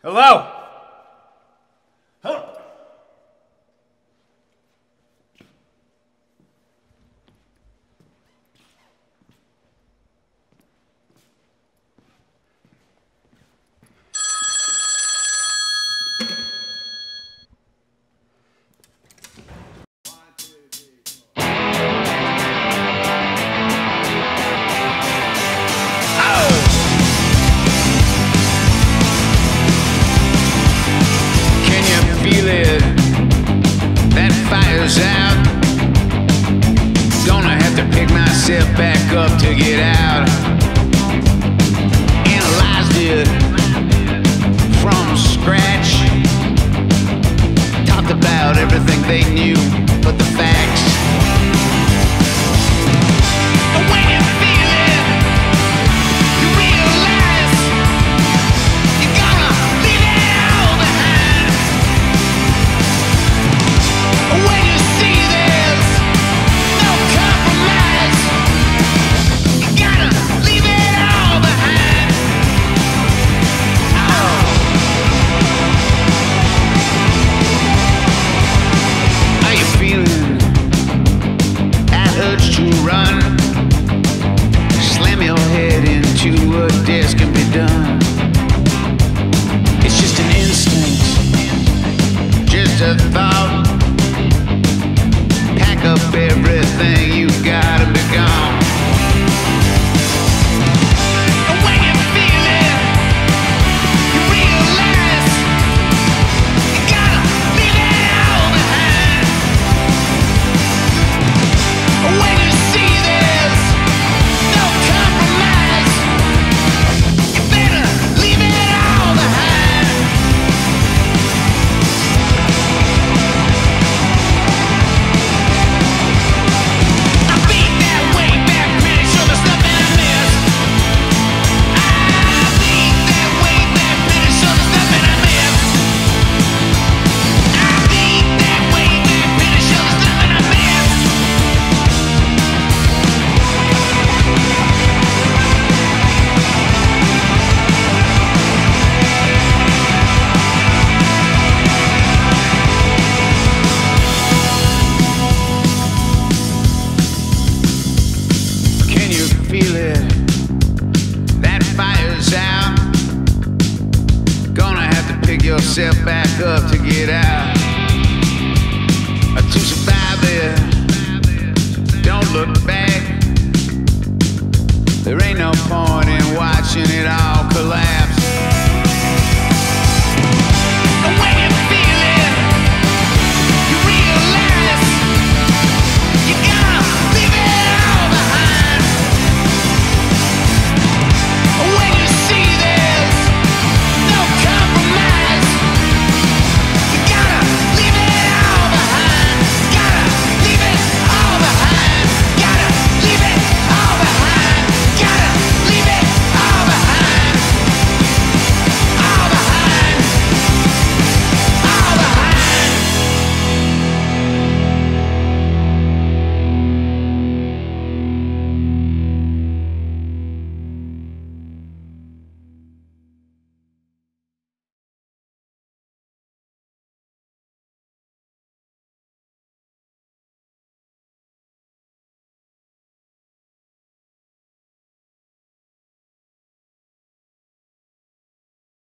Hello? Huh? Out. Gonna have to pick myself back up to get out. Analyzed it from scratch. Talked about everything they knew but the facts. But when you feel it, you realize you're gonna leave it all behind. When you see there's no compromise, you gotta leave it all behind. Are you feeling that urge to run? Slam your head into a desk and be done. It's just an instinct, just a thought. Pack up everything you gotta be gone. And when you feel it, you realize you gotta leave it all behind. When you see there's no compromise, you better leave it all behind. Yourself back up to get out. To survive it, don't look back. There ain't no point in watching it all collapse.